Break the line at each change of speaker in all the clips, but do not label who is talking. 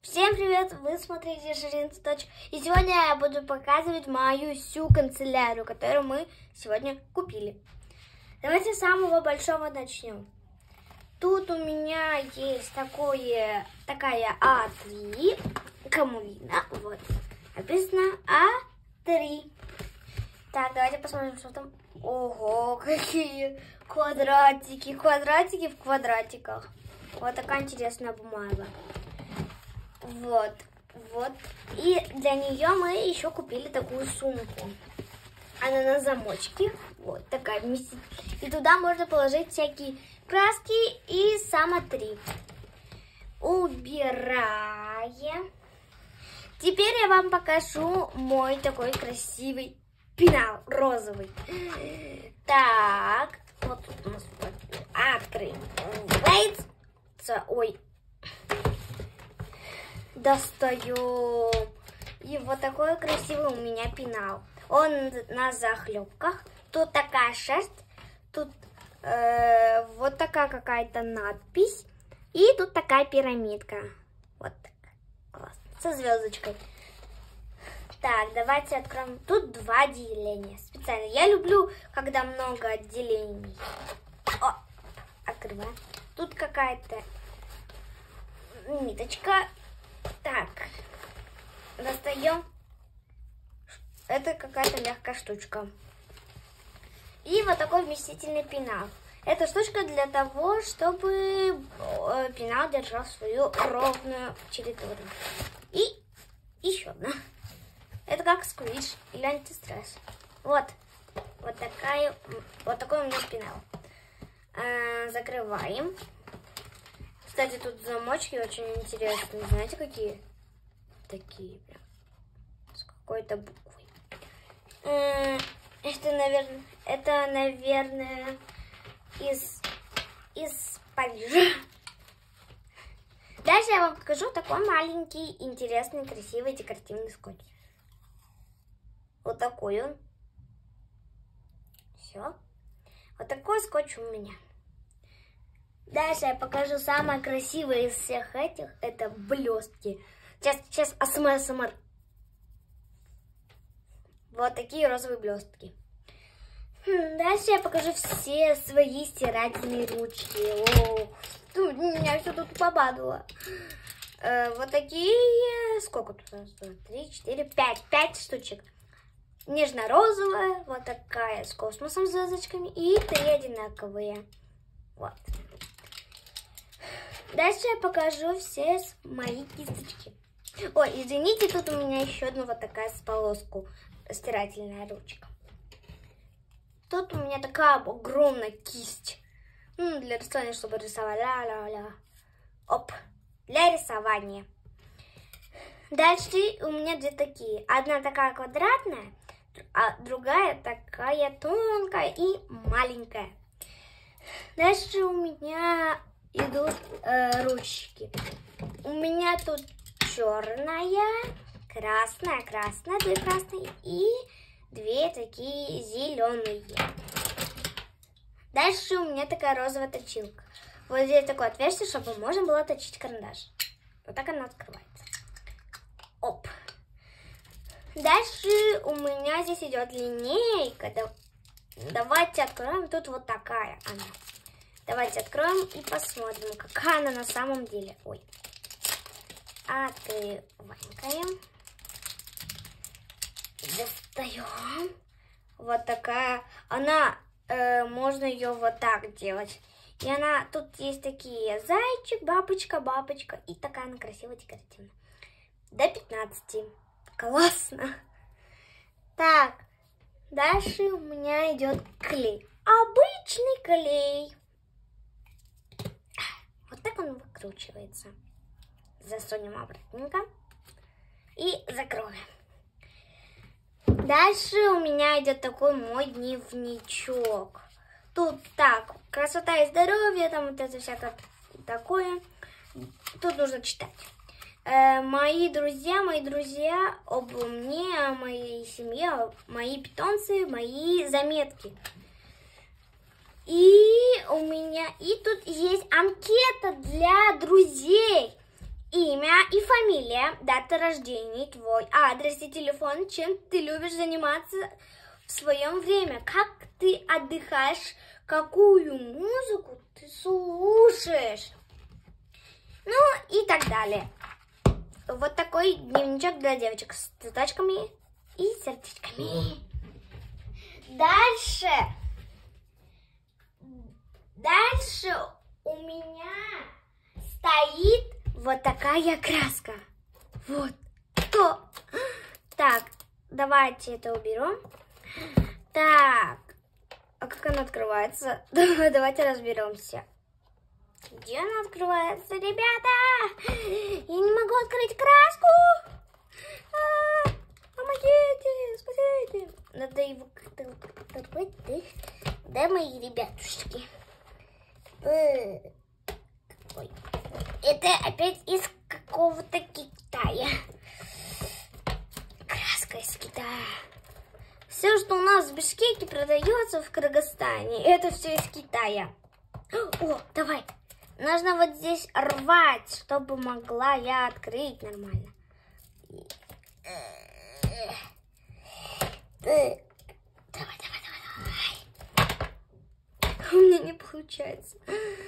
Всем привет! Вы смотрите Ширин Цветочек. И сегодня я буду показывать мою всю канцелярию, которую мы сегодня купили. Давайте с самого большого начнем. Тут у меня есть такая А3. Кому видно? Вот. Написано А3. Так, давайте посмотрим, что там. Ого, какие квадратики. Квадратики в квадратиках. Вот такая интересная бумага. Вот. И для нее мы еще купили такую сумку. Она на замочке. Вот такая вместе. И туда можно положить всякие краски и А3. Убираем. Теперь я вам покажу мой такой красивый пенал розовый. Так, вот тут у нас открывается. Ой. Достаем. И вот такой красивый у меня пенал. Он на захлебках. Тут такая шерсть. Тут вот такая какая-то надпись. И тут такая пирамидка. Вот так. Классно. Со звездочкой. Так, давайте откроем. Тут 2 отделения. Специально. Я люблю, когда много отделений. О, открываем. Тут какая-то ниточка. Так, достаем. Это какая-то мягкая штучка. И вот такой вместительный пенал. Эта штучка для того, чтобы пенал держал свою ровную территорию. И еще одна. Это как сквиш или антистресс. Вот такой у меня пенал. Закрываем. Кстати, тут замочки очень интересные. Знаете, какие? Такие прям. С какой-то буквой. Это, наверное, из Парижа. Дальше я вам покажу такой маленький, интересный, красивый, декоративный скотч. Вот такой он. Все. Вот такой скотч у меня. Дальше я покажу самое красивое из всех этих. Это блестки. Сейчас АСМР. Вот такие розовые блестки. Дальше я покажу все свои стирательные ручки. О, меня все тут попадало. Вот такие. Сколько тут у нас? 3, 4, 5. 5 штучек. Нежно-розовая. Вот такая с космосом, звездочками. И 3 одинаковые. Вот. Дальше я покажу все мои кисточки. Ой, извините, тут у меня еще одна вот такая с полоску стирательная ручка. Тут у меня такая огромная кисть. Для рисования, чтобы рисовать. Оп. Для рисования. Дальше у меня 2 такие. Одна такая квадратная, а другая такая тонкая и маленькая. Дальше у меня идут ручки. У меня тут черная, красная, 2 красные и 2 такие зеленые. Дальше у меня такая розовая точилка. Вот здесь такое отверстие, чтобы можно было точить карандаш. Вот так она открывается. Оп. Дальше у меня здесь идет линейка. Давайте откроем. Тут вот такая она. Давайте откроем и посмотрим, какая она на самом деле. Ой. Открываем. Достаем. Вот такая. Она, можно ее вот так делать. И она, тут есть такие зайчик, бабочка. И такая она красивая, декоративная. До 15. Классно. Так. Дальше у меня идет клей. Обычный клей. Вот так он выкручивается. Засунем обратненько и закроем. Дальше у меня идет такой мой дневничок. Тут так, красота и здоровье, там вот это всякое такое. Тут нужно читать. Мои друзья об мне, о моей семье, мои питомцы, мои заметки. И тут есть анкета для друзей. Имя и фамилия, дата рождения, твой адрес и телефон, чем ты любишь заниматься в своем время, как ты отдыхаешь, какую музыку ты слушаешь, ну и так далее. Вот такой дневничок для девочек с цветочками и сердечками. Дальше у меня стоит вот такая краска. Вот. Так, давайте это уберем. Так, а как она открывается? Давайте разберемся. Где она открывается, ребята? Я не могу открыть краску. Помогите, спасите. Надо его как-то открыть. Да, мои ребятушки. Ой. Это опять из какого-то Китая. Краска из Китая. Все, что у нас в Бишкеке продается в Кыргызстане, это все из Китая. О, давай. Нужно вот здесь рвать, чтобы могла я открыть нормально. Давай. У меня не получается.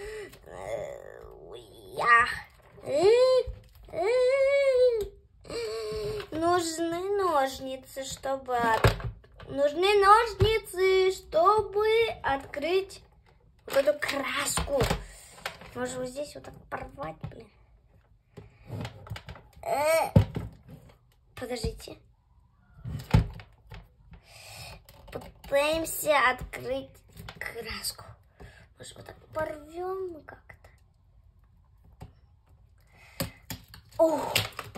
Нужны ножницы, чтобы открыть вот эту краску. Может, вот здесь вот так порвать, блин. Подождите. Попытаемся открыть краску. Может, вот так порвем мы как-то. О!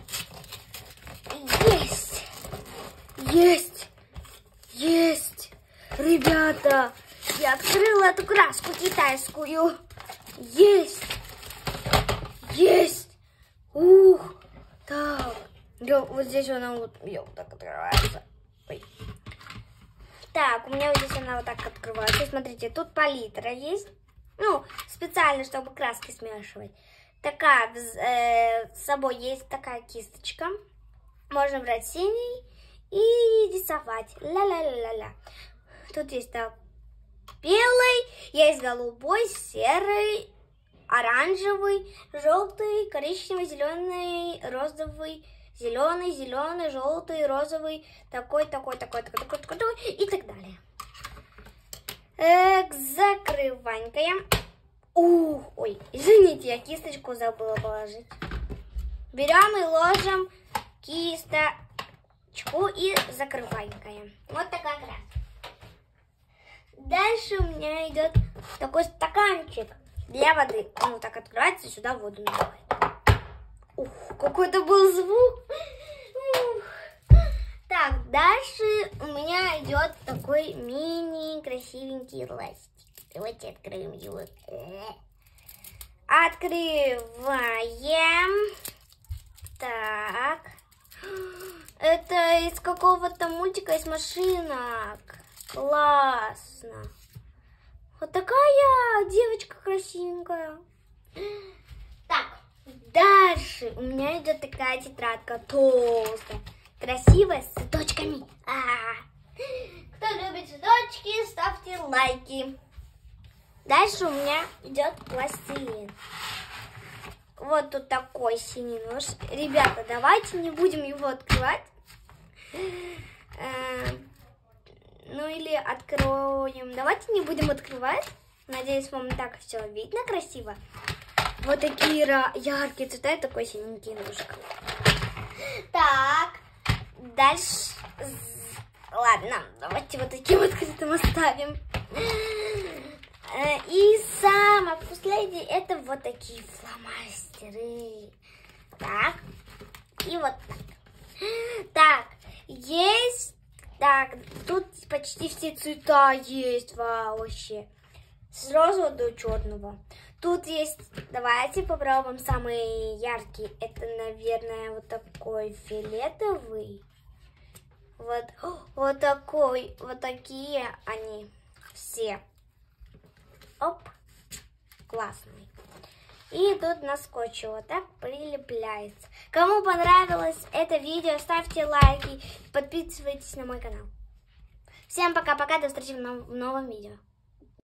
Есть! Есть! Есть! Ребята, я открыла эту краску китайскую. Есть! Есть! Ух! Так. Вот здесь она вот так открывается. Ой. Так, у меня вот здесь она вот так открывается. Смотрите, тут палитра есть. Ну, специально, чтобы краски смешивать. Такая, с собой есть такая кисточка. Можно брать синий и рисовать. Ля-ля-ля-ля-ля. Тут есть так белый, есть голубой, серый, оранжевый, желтый, коричневый, зеленый, розовый, зеленый, желтый, розовый, такой, и так далее. Закрываем. Ой, извините, я кисточку забыла положить. Берем и ложим кисточку и закрываем. Вот такая краска. Дальше у меня идет такой стаканчик для воды. Он вот так открывается, и сюда воду наливает. Ух, какой-то был звук. Ух. Так, дальше у меня идет такой мини красивенький ластик. Давайте откроем его. Открываем. Так. Это из какого-то мультика, из машинок. Классно. Вот такая девочка красивенькая. Так, дальше у меня идет такая тетрадка толстая, красивая, с цветочками. Кто любит цветочки, ставьте лайки. Дальше у меня идет пластилин. Вот тут такой синий нож. Ребята, давайте не будем его открывать. Ну или откроем. Давайте не будем открывать. Надеюсь, вам так все видно красиво. Вот такие яркие цвета, такой синенький ножик. Так, дальше. Ладно, давайте вот таким открытым оставим. И самое последнее, это вот такие фломастеры. Так, и вот так. Так, есть. Так, тут почти все цвета есть вообще. С розового до черного. Тут есть, давайте попробуем самый яркий. Это, наверное, вот такой фиолетовый. Вот такой, вот такие они все. Оп, классный. И тут на скотче вот так прилепляется. Кому понравилось это видео, ставьте лайки, подписывайтесь на мой канал. Всем пока-пока, до встречи в новом видео.